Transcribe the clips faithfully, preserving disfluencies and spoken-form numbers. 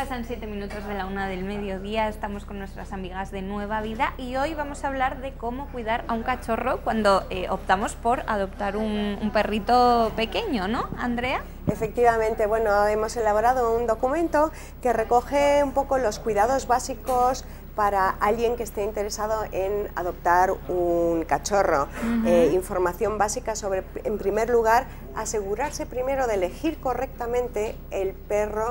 Pasan siete minutos de la una del mediodía, estamos con nuestras amigas de Nueva Vida y hoy vamos a hablar de cómo cuidar a un cachorro cuando eh, optamos por adoptar un, un perrito pequeño, ¿no, Andrea? Efectivamente, bueno, hemos elaborado un documento que recoge un poco los cuidados básicos para alguien que esté interesado en adoptar un cachorro. Uh-huh. eh, información básica sobre, en primer lugar, asegurarse primero de elegir correctamente el perro,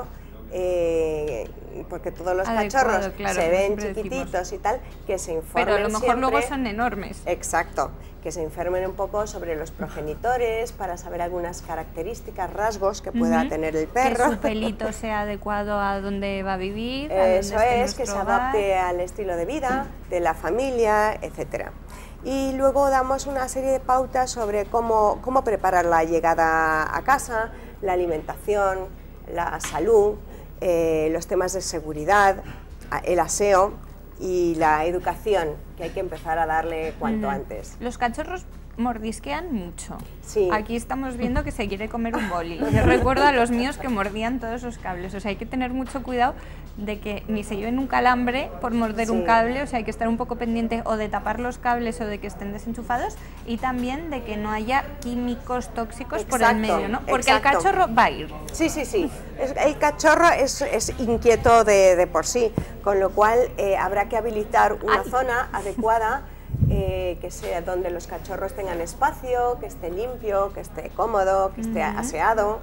eh, porque todos los Adecuado, cachorros claro, se ven chiquititos decimos. y tal, que se informen Pero a lo mejor siempre, luego son enormes. Exacto, que se informen un poco sobre los progenitores para saber algunas características, rasgos que pueda uh-huh. tener el perro. Que su pelito sea adecuado a donde va a vivir. Eso es, que se adapte al estilo de vida de la familia, etcétera. Y luego damos una serie de pautas sobre cómo, cómo preparar la llegada a casa, la alimentación, la salud, eh, los temas de seguridad, el aseo y la educación, que hay que empezar a darle cuanto mm. antes. Los cachorros mordisquean mucho. Sí. Aquí estamos viendo que se quiere comer un boli. Yo recuerdo a los míos que mordían todos los cables, o sea, hay que tener mucho cuidado de que ni se lleven un calambre por morder sí. un cable, o sea, hay que estar un poco pendiente o de tapar los cables o de que estén desenchufados y también de que no haya químicos tóxicos exacto, por el medio, ¿no? Porque exacto. el cachorro va a ir. Sí, sí, sí. Es, el cachorro es, es inquieto de, de por sí, con lo cual eh, habrá que habilitar una Ay. zona adecuada Eh, que sea donde los cachorros tengan espacio, que esté limpio, que esté cómodo, que esté uh-huh. aseado,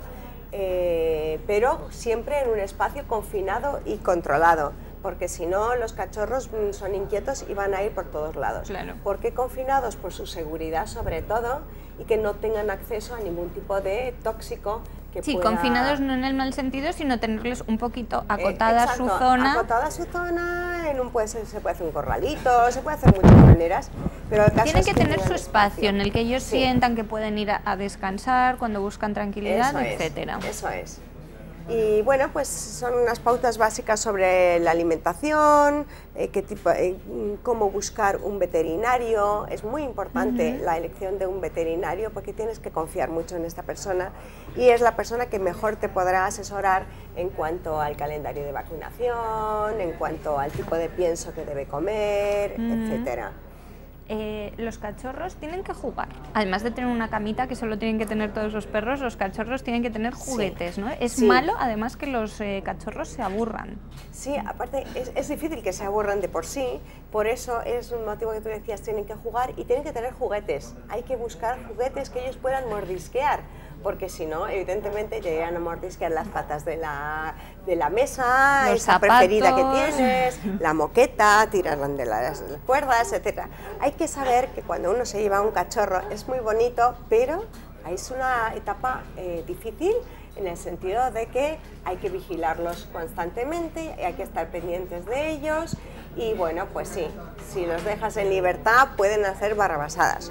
eh, pero siempre en un espacio confinado y controlado, porque si no los cachorros son inquietos y van a ir por todos lados. Claro. ¿Por qué confinados? Por su seguridad sobre todo, y que no tengan acceso a ningún tipo de tóxico. Que sí, pueda... confinados no en el mal sentido, sino tenerles un poquito acotada eh, exacto, su zona. Acotada su zona, en un, puede ser, se puede hacer un corralito, se puede hacer de muchas maneras. Pero el caso Tienen es que, que tener su espacio en el que ellos sí. sientan que pueden ir a, a descansar cuando buscan tranquilidad, eso etcétera. Es, eso es. Y bueno, pues son unas pautas básicas sobre la alimentación, eh, qué tipo, eh, cómo buscar un veterinario. Es muy importante uh-huh. la elección de un veterinario porque tienes que confiar mucho en esta persona y es la persona que mejor te podrá asesorar en cuanto al calendario de vacunación, en cuanto al tipo de pienso que debe comer, uh-huh. etcétera. Eh, los cachorros tienen que jugar, además de tener una camita que solo tienen que tener todos los perros, los cachorros tienen que tener juguetes, sí. ¿no? Es sí. malo además que los eh, cachorros se aburran. Sí, aparte es, es difícil que se aburran de por sí, por eso es un motivo que tú decías, tienen que jugar y tienen que tener juguetes, hay que buscar juguetes que ellos puedan mordisquear, porque si no, evidentemente llegan a mordisquear las patas de la, de la mesa, los esa zapatos. preferida que tienes, la moqueta, tirarán de las cuerdas, etcétera. Hay que saber que cuando uno se lleva un cachorro es muy bonito, pero es una etapa eh, difícil en el sentido de que hay que vigilarlos constantemente, hay que estar pendientes de ellos y bueno, pues sí, si los dejas en libertad pueden hacer barrabasadas.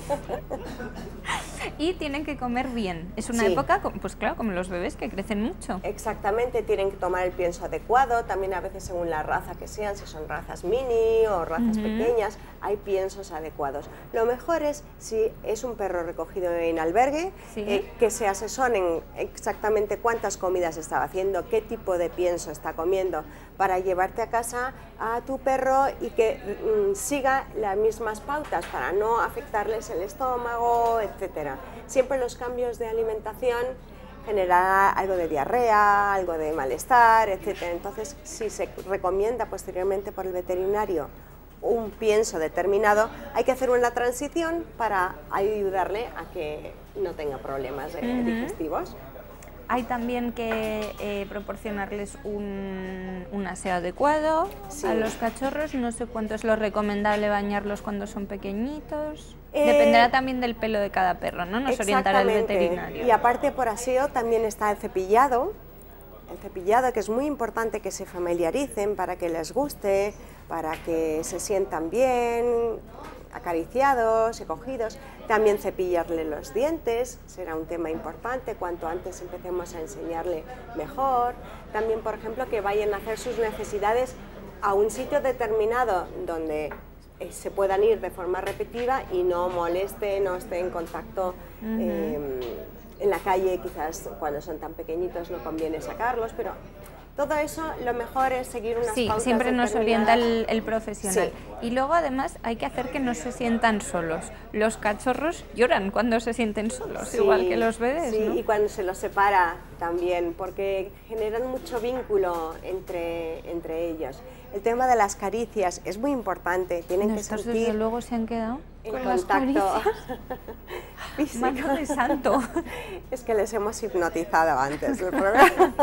Y tienen que comer bien. Es una sí. época, pues claro, como los bebés que crecen mucho. Exactamente, tienen que tomar el pienso adecuado, también a veces según la raza que sean, si son razas mini o razas uh-huh. pequeñas, hay piensos adecuados. Lo mejor es, si es un perro recogido en albergue, ¿sí? eh, que se asesoren exactamente cuántas comidas estaba haciendo, qué tipo de pienso está comiendo, para llevarte a casa a tu perro y que mm, siga las mismas pautas para no afectarles el estómago, etcétera. Siempre los cambios de alimentación generan algo de diarrea, algo de malestar, etcétera. Entonces, si se recomienda posteriormente por el veterinario un pienso determinado, hay que hacer una transición para ayudarle a que no tenga problemas eh, uh-huh. digestivos. Hay también que eh, proporcionarles un, un aseo adecuado sí. a los cachorros. No sé cuánto es lo recomendable bañarlos cuando son pequeñitos. Eh, Dependerá también del pelo de cada perro, ¿no? Nos orientará el veterinario. Y aparte por aseo también está el cepillado. El cepillado, que es muy importante que se familiaricen para que les guste, para que se sientan bien, acariciados y cogidos. También cepillarle los dientes, será un tema importante, cuanto antes empecemos a enseñarle mejor. También, por ejemplo, que vayan a hacer sus necesidades a un sitio determinado donde eh, se puedan ir de forma repetida y no moleste, no esté en contacto uh-huh. eh, en la calle. Quizás cuando son tan pequeñitos no conviene sacarlos, pero Todo eso, lo mejor es seguir unas Sí, pautas siempre nos orienta el, el profesional. Sí. Y luego además hay que hacer que no se sientan solos. Los cachorros lloran cuando se sienten solos, Sí, igual que los bebés, sí, ¿no? y cuando se los separa también, porque generan mucho vínculo entre, entre ellos. El tema de las caricias es muy importante, tienen Estos, que sentir desde luego se han quedado el con las contacto caricias. físico. Mano de santo. Es que les hemos hipnotizado antes del programa.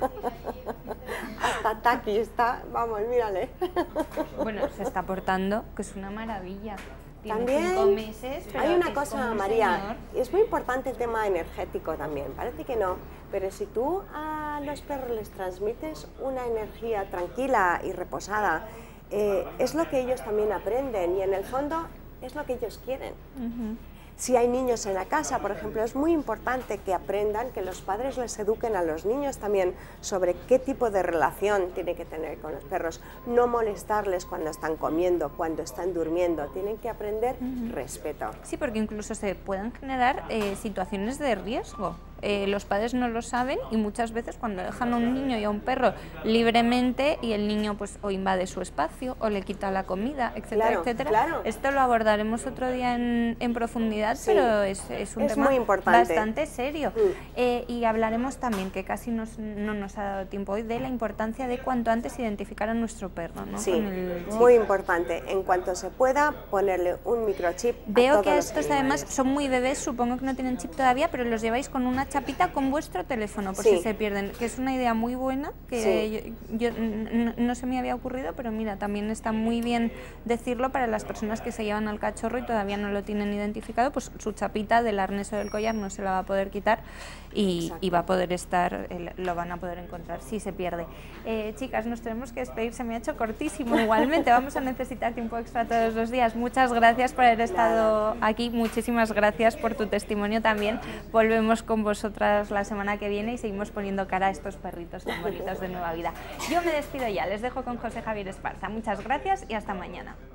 Hasta Taki está, vamos, mírale. Bueno, se está portando, que es una maravilla. Tiene También cinco meses, pero hay una es cosa, como un María, señor. y es muy importante el tema energético también, parece que no, pero si tú a los perros les transmites una energía tranquila y reposada, eh, es lo que ellos también aprenden y en el fondo es lo que ellos quieren. Uh-huh. Si hay niños en la casa, por ejemplo, es muy importante que aprendan, que los padres les eduquen a los niños también sobre qué tipo de relación tienen que tener con los perros. No molestarles cuando están comiendo, cuando están durmiendo. Tienen que aprender uh-huh. respeto. Sí, porque incluso se pueden generar eh, situaciones de riesgo. Eh, los padres no lo saben y muchas veces cuando dejan a un niño y a un perro libremente y el niño pues o invade su espacio o le quita la comida, etcétera, claro, etcétera. Claro. Esto lo abordaremos otro día en, en profundidad, sí, pero es, es un es tema muy importante. bastante serio. Mm. Eh, y hablaremos también, que casi nos, no nos ha dado tiempo hoy, de la importancia de cuanto antes identificar a nuestro perro, ¿no? Sí, Con el muy importante. En cuanto se pueda, ponerle un microchip. Veo a todos que los estos animales. además son muy bebés, supongo que no tienen chip todavía, pero los lleváis con una chapita con vuestro teléfono, por sí. si se pierden, que es una idea muy buena, que sí. yo, yo no, no se me había ocurrido, pero mira, también está muy bien decirlo para las personas que se llevan al cachorro y todavía no lo tienen identificado, pues su chapita del arnés o del collar no se la va a poder quitar y, y va a poder estar, lo van a poder encontrar si se pierde. Eh, chicas, nos tenemos que despedir, se me ha hecho cortísimo igualmente, vamos a necesitar tiempo extra todos los días. Muchas gracias por haber estado aquí, muchísimas gracias por tu testimonio también. Volvemos con vosotras la semana que viene y seguimos poniendo cara a estos perritos tan bonitos de Nueva Vida. Yo me despido ya, les dejo con José Javier Esparza. Muchas gracias y hasta mañana.